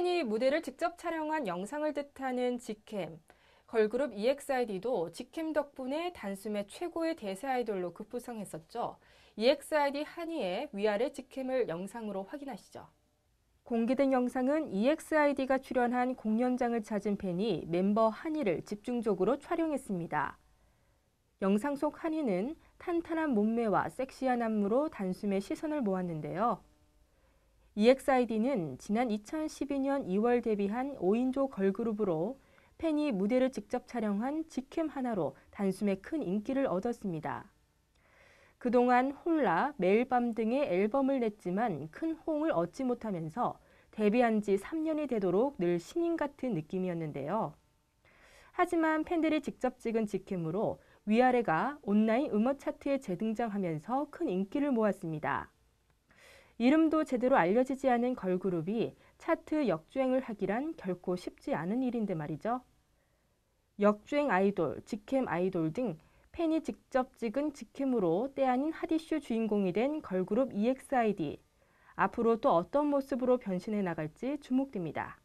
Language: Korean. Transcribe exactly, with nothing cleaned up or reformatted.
팬이 무대를 직접 촬영한 영상을 뜻하는 직캠. 걸그룹 이엑스아이디도 직캠 덕분에 단숨에 최고의 대세 아이돌로 급부상했었죠. 이엑스아이디 한이의 위아래 직캠을 영상으로 확인하시죠. 공개된 영상은 이엑스아이디가 출연한 공연장을 찾은 팬이 멤버 한이를 집중적으로 촬영했습니다. 영상 속 한이는 탄탄한 몸매와 섹시한 안무로 단숨에 시선을 모았는데요. 이엑스아이디는 지난 이천십이 년 이월 데뷔한 오 인조 걸그룹으로 팬이 무대를 직접 촬영한 직캠 하나로 단숨에 큰 인기를 얻었습니다. 그동안 홀라, 매일 밤 등의 앨범을 냈지만 큰 호응을 얻지 못하면서 데뷔한 지 삼 년이 되도록 늘 신인 같은 느낌이었는데요. 하지만 팬들이 직접 찍은 직캠으로 위아래가 온라인 음원 차트에 재등장하면서 큰 인기를 모았습니다. 이름도 제대로 알려지지 않은 걸그룹이 차트 역주행을 하기란 결코 쉽지 않은 일인데 말이죠. 역주행 아이돌, 직캠 아이돌 등 팬이 직접 찍은 직캠으로 때 아닌 핫 이슈 주인공이 된 걸그룹 이엑스아이디. 앞으로 또 어떤 모습으로 변신해 나갈지 주목됩니다.